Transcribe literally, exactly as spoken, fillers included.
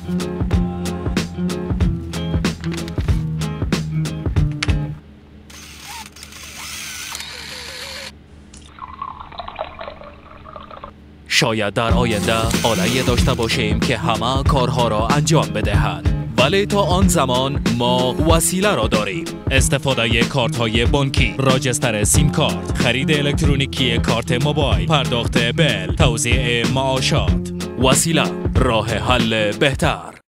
شاید در آینده آله‌ای داشته باشیم که همه کارها را انجام بدهد، ولی تا آن زمان ما وسیله را داریم. استفاده کارت های بانکی، راجستر سیم کارت، خرید الکترونیکی کارت موبایل، پرداخت بیل، توزیع معاشات. وسیله، راه حل بهتر.